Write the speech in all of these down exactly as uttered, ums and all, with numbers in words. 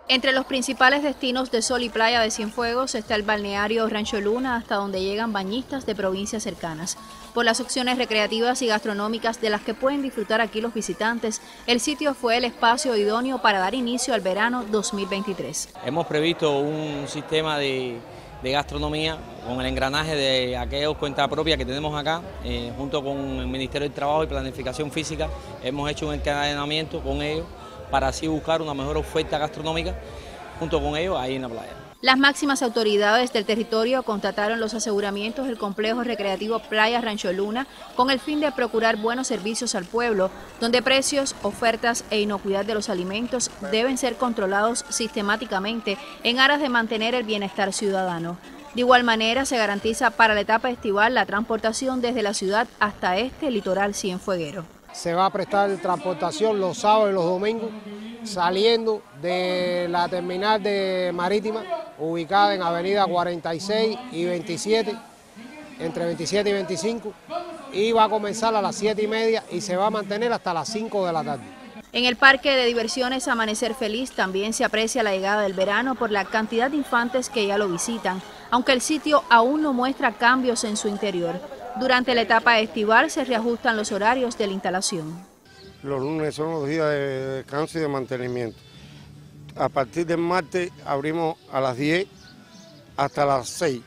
Entre los principales destinos de sol y playa de Cienfuegos está el balneario Rancho Luna, hasta donde llegan bañistas de provincias cercanas. Por las opciones recreativas y gastronómicas de las que pueden disfrutar aquí los visitantes, el sitio fue el espacio idóneo para dar inicio al verano dos mil veintitrés. Hemos previsto un sistema de, de gastronomía con el engranaje de aquellos cuenta propia que tenemos acá, eh, junto con el Ministerio del Trabajo y Planificación Física. Hemos hecho un encadenamiento con ellos para así buscar una mejor oferta gastronómica junto con ellos ahí en la playa. Las máximas autoridades del territorio contrataron los aseguramientos del complejo recreativo Playa Rancho Luna con el fin de procurar buenos servicios al pueblo, donde precios, ofertas e inocuidad de los alimentos deben ser controlados sistemáticamente en aras de mantener el bienestar ciudadano. De igual manera, se garantiza para la etapa estival la transportación desde la ciudad hasta este litoral cienfueguero. Se va a prestar transportación los sábados y los domingos saliendo de la terminal de marítima ubicada en avenida cuarenta y seis y veintisiete, entre veintisiete y veinticinco, y va a comenzar a las siete y media y se va a mantener hasta las cinco de la tarde. En el parque de diversiones Amanecer Feliz también se aprecia la llegada del verano por la cantidad de infantes que ya lo visitan, aunque el sitio aún no muestra cambios en su interior. Durante la etapa estival se reajustan los horarios de la instalación. Los lunes son los días de descanso y de mantenimiento. A partir del martes abrimos a las diez hasta las seis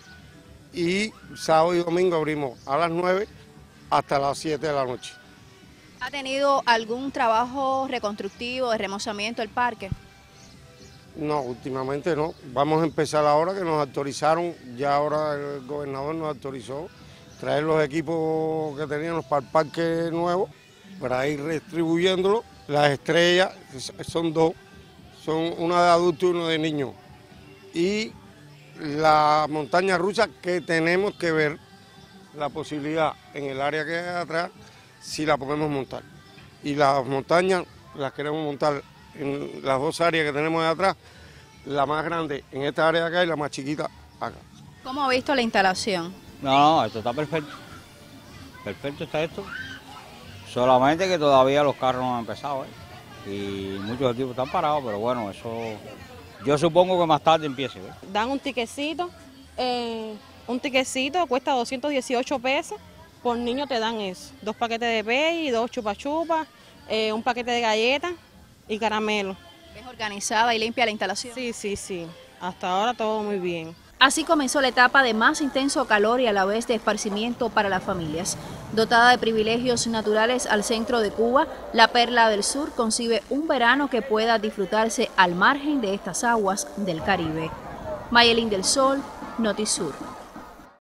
y sábado y domingo abrimos a las nueve hasta las siete de la noche. ¿Ha tenido algún trabajo reconstructivo de remozamiento del parque? No, últimamente no. Vamos a empezar ahora que nos autorizaron, ya ahora el gobernador nos autorizó traer los equipos que teníamos para el parque nuevo, para ir distribuyéndolo. Las estrellas son dos, son una de adultos y una de niños. Y la montaña rusa que tenemos que ver la posibilidad en el área que hay atrás, si la podemos montar. Y las montañas las queremos montar en las dos áreas que tenemos de atrás, la más grande en esta área de acá y la más chiquita acá. ¿Cómo ha visto la instalación? No, no, esto está perfecto. Perfecto está esto. Solamente que todavía los carros no han empezado, ¿eh? Y muchos equipos están parados, pero bueno, eso yo supongo que más tarde empiece, ¿eh? Dan un tiquecito, eh, un tiquecito cuesta doscientos dieciocho pesos, por niño te dan eso, dos paquetes de pey, dos chupa chupas, eh, un paquete de galletas y caramelo. ¿Es organizada y limpia la instalación? Sí, sí, sí, hasta ahora todo muy bien. Así comenzó la etapa de más intenso calor y a la vez de esparcimiento para las familias. Dotada de privilegios naturales al centro de Cuba, la Perla del Sur concibe un verano que pueda disfrutarse al margen de estas aguas del Caribe. Mayelín del Sol, Notisur.